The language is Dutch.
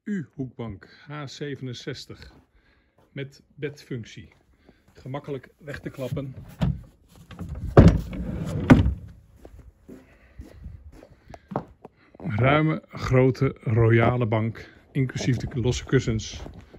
hoekbank H67 met bedfunctie. Gemakkelijk weg te klappen. Ruime, grote, royale bank, inclusief de losse kussens.